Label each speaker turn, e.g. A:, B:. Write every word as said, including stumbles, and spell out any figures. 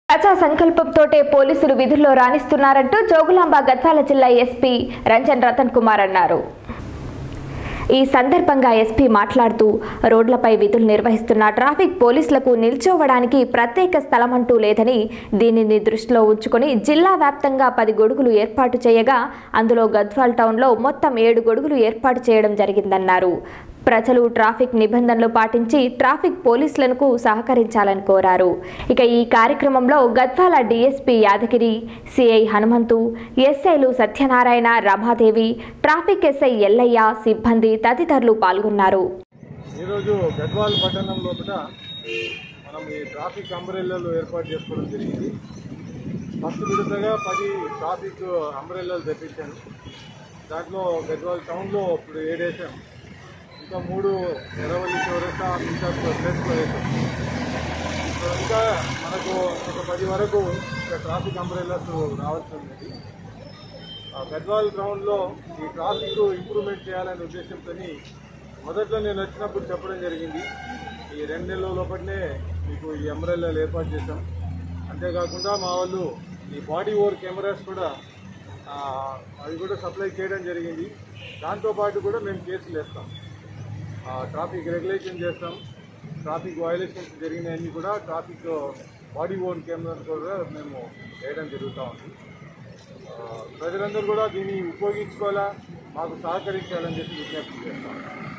A: ప్రజా సంకల్పంతోటే పోలీసులు విధుల్లో రాణిస్తున్నారంటూ జోగులాంబ గద్వాల జిల్లా ఎస్పీ రంజన్ రతన్ కుమార్ అన్నారు. ఈ సందర్భంగా ఎస్పీ మాట్లాడుతూ రోడ్లపై విధులు నిర్వహిస్తున్న ట్రాఫిక్ పోలీసులకు నిల్చోవడానికి ప్రత్యేక స్థలమంటూ లేదని, దీనిని దృష్టిలో ఉంచుకొని జిల్లా వ్యాప్తంగా పది గొడుగులు ఏర్పాటు చేయగా అందులో గద్వాల్ టౌన్లో మొత్తం ఏడు గొడుగులు ఏర్పాటు చేయడం జరిగిందన్నారు. ప్రజలు ట్రాఫిక్ నిబంధనలు పాటించి ట్రాఫిక్ పోలీసులకు సహకరించాలని కోరారు. ఇక ఈ కార్యక్రమంలో గద్వాల డీఎస్పీ యాదగిరి, సిఐ హనుమంతు, ఎస్ఐలు సత్యనారాయణ, రమాదేవి, ట్రాఫిక్ ఎస్ఐ ఎల్లయ్య, సిబ్బంది తదితరులు పాల్గొన్నారు.
B: ఈరోజు గద్వాల్ పట్టణంలో మనం ఈ ట్రాఫిక్ అంబ్రెల్లాలు ఏర్పాటు చేసుకోవడం జరిగింది. ఫస్ట్ విడతగా పది ట్రాఫిక్ అంబ్రెల్లాలు తెప్పించాను. దాంట్లో గద్వాల్ టౌన్లో ఇప్పుడు ఏడేసాం, ఇంకా మూడు ఎర్రవల్లి చౌరస్తా ఇంకా ప్లేస్లో వేసాం. ఇంకా మనకు ఒక పది వరకు ట్రాఫిక్ అంబ్రెల్లాస్ రావాల్సి ఉంది. గద్వాల్ టౌన్లో ఈ ట్రాఫిక్ ఇంప్రూవ్మెంట్ చేయాలనే ఉద్దేశంతో మొదట్లో నేను వచ్చినప్పుడు చెప్పడం జరిగింది. ఈ రెండు నెలల లోపలనే మీకు ఈ అంబ్రెల్లాలు ఏర్పాటు చేశాం. అంతేకాకుండా మా వాళ్ళు ఈ బాడీ ఓవర్ కెమెరాస్ కూడా అవి కూడా సప్లై చేయడం జరిగింది. దాంతోపాటు కూడా మేము కేసులు వేస్తాం, ట్రాఫిక్ రెగ్యులేషన్ చేస్తాం. ట్రాఫిక్ వయలేషన్స్ జరిగినవన్నీ కూడా ట్రాఫిక్ బాడీ ఓన్ కెమెరా కూడా మేము వేయడం జరుగుతూ ఉంది. ప్రజలందరూ కూడా దీన్ని ఉపయోగించుకోవాలా, మాకు సహకరించాలని చెప్పి విజ్ఞప్తి చేస్తాం.